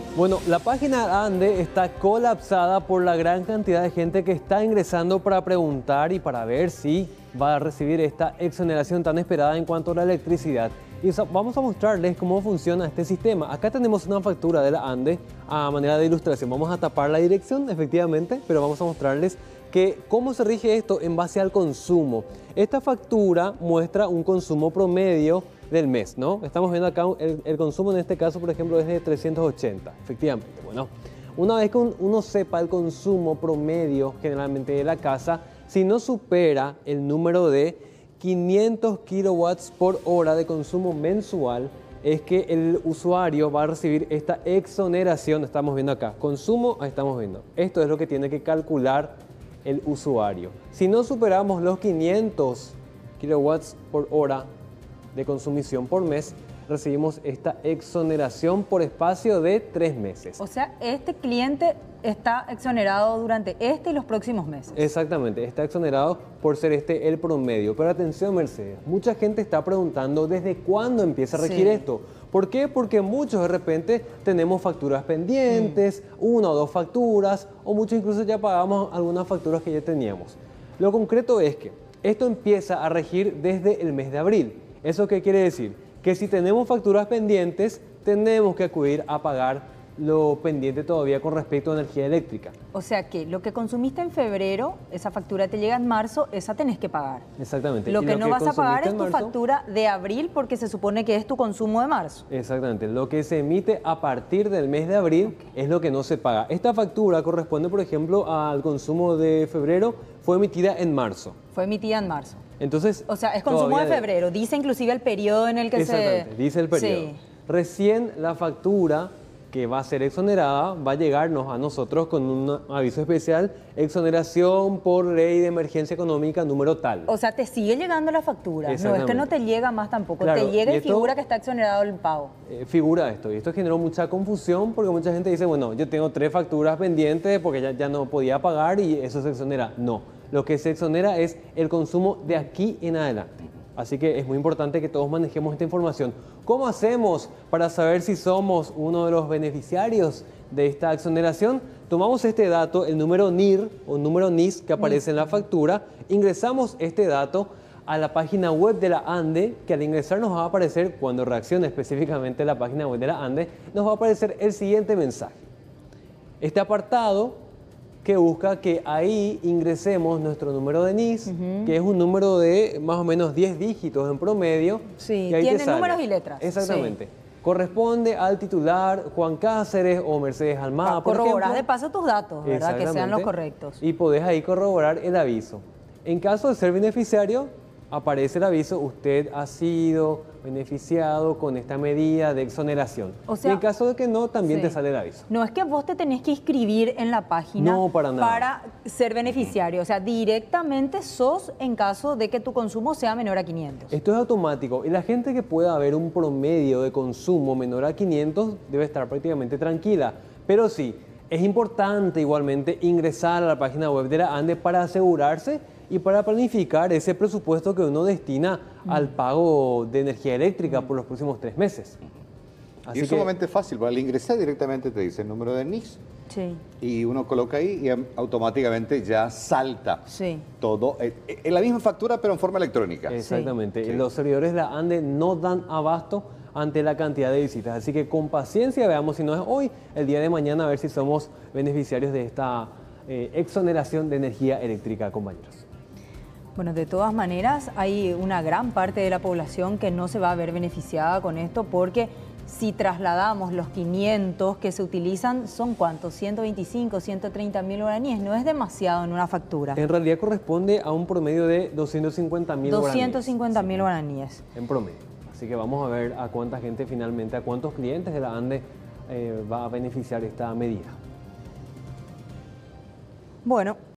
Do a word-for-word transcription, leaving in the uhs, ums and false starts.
Bueno, la página ANDE está colapsada por la gran cantidad de gente que está ingresando para preguntar y para ver si va a recibir esta exoneración tan esperada en cuanto a la electricidad. Y vamos a mostrarles cómo funciona este sistema. Acá tenemos una factura de la ANDE a manera de ilustración. Vamos a tapar la dirección, efectivamente, pero vamos a mostrarles que cómo se rige esto en base al consumo. Esta factura muestra un consumo promedio del mes, ¿no? Estamos viendo acá el, el consumo en este caso, por ejemplo, es de trescientos ochenta, efectivamente. Bueno, una vez que uno sepa el consumo promedio generalmente de la casa, si no supera el número de quinientos kilowatts por hora de consumo mensual, es que el usuario va a recibir esta exoneración. Estamos viendo acá, consumo, ahí estamos viendo. Esto es lo que tiene que calcular el usuario. Si no superamos los quinientos kilowatts por hora de consumición por mes, recibimos esta exoneración por espacio de tres meses. O sea, este cliente está exonerado durante este y los próximos meses. Exactamente, está exonerado por ser este el promedio. Pero atención, Mercedes, mucha gente está preguntando desde cuándo empieza a regir sí. esto. ¿Por qué? Porque muchos de repente tenemos facturas pendientes, mm. una o dos facturas, o muchos incluso ya pagamos algunas facturas que ya teníamos. Lo concreto es que esto empieza a regir desde el mes de abril. ¿Eso qué quiere decir? Que si tenemos facturas pendientes, tenemos que acudir a pagar lo pendiente todavía con respecto a energía eléctrica. O sea que lo que consumiste en febrero, esa factura te llega en marzo, esa tenés que pagar. Exactamente. Lo que lo no que vas a pagar es tu marzo, factura de abril porque se supone que es tu consumo de marzo. Exactamente. Lo que se emite a partir del mes de abril okay. es lo que no se paga. Esta factura corresponde, por ejemplo, al consumo de febrero, fue emitida en marzo. Fue emitida en marzo. Entonces, o sea, es consumo de febrero. Dice inclusive el periodo en el que exactamente, se... dice el periodo. Sí. Recién la factura que va a ser exonerada va a llegarnos a nosotros con un aviso especial, exoneración por ley de emergencia económica número tal. O sea, te sigue llegando la factura, no es que no te llega más tampoco, claro, te llega y, y esto, figura que está exonerado el pago. Eh, figura esto, y esto generó mucha confusión porque mucha gente dice, bueno, yo tengo tres facturas pendientes porque ya, ya no podía pagar y eso se exonera. No, lo que se exonera es el consumo de aquí en adelante. Así que es muy importante que todos manejemos esta información. ¿Cómo hacemos para saber si somos uno de los beneficiarios de esta exoneración? Tomamos este dato, el número N I R o número N I S que aparece en la factura, ingresamos este dato a la página web de la ANDE, que al ingresar nos va a aparecer, cuando reaccione específicamente la página web de la ANDE, nos va a aparecer el siguiente mensaje. Este apartado que busca que ahí ingresemos nuestro número de N I S, uh-huh. que es un número de más o menos diez dígitos en promedio. Sí, y ahí tiene te sale. números y letras. Exactamente. Sí. Corresponde al titular Juan Cáceres o Mercedes Almada, ah, por ejemplo. Corroborás de paso tus datos, ¿verdad? Que sean los correctos. Y podés ahí corroborar el aviso. En caso de ser beneficiario, aparece el aviso, usted ha sido beneficiado con esta medida de exoneración. O sea, y en caso de que no, también sí. te sale el aviso. No es que vos te tenés que inscribir en la página no, para, nada. para ser beneficiario. O sea, directamente sos en caso de que tu consumo sea menor a quinientos. Esto es automático. Y la gente que pueda haber un promedio de consumo menor a quinientos debe estar prácticamente tranquila. Pero sí, es importante igualmente ingresar a la página web de la ANDE para asegurarse y para planificar ese presupuesto que uno destina mm. al pago de energía eléctrica mm. por los próximos tres meses. Así y es que, sumamente fácil, para al ingresar directamente te dice el número de N I S sí. y uno coloca ahí y automáticamente ya salta sí. todo en eh, la misma factura pero en forma electrónica. Exactamente, sí. los servidores de la ANDE no dan abasto ante la cantidad de visitas, así que con paciencia veamos si no es hoy, el día de mañana, a ver si somos beneficiarios de esta eh, exoneración de energía eléctrica, compañeros. Bueno, de todas maneras, hay una gran parte de la población que no se va a ver beneficiada con esto porque si trasladamos los quinientos que se utilizan, ¿son cuántos? ciento veinticinco, ciento treinta mil guaraníes. No es demasiado en una factura. En realidad corresponde a un promedio de doscientos cincuenta mil guaraníes. doscientos cincuenta mil guaraníes. En promedio. Así que vamos a ver a cuánta gente finalmente, a cuántos clientes de la ANDE eh, va a beneficiar esta medida. Bueno.